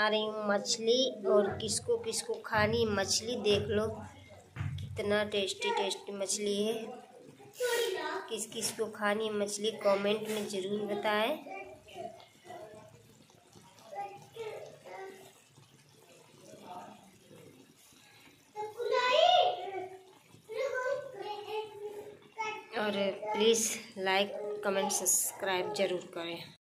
बना रही हूँ मछली, और किसको किसको खानी मछली देख लो कितना टेस्टी टेस्टी मछली है। किस किस को खानी मछली कमेंट में ज़रूर बताएं। और प्लीज़ लाइक कमेंट सब्सक्राइब ज़रूर करें।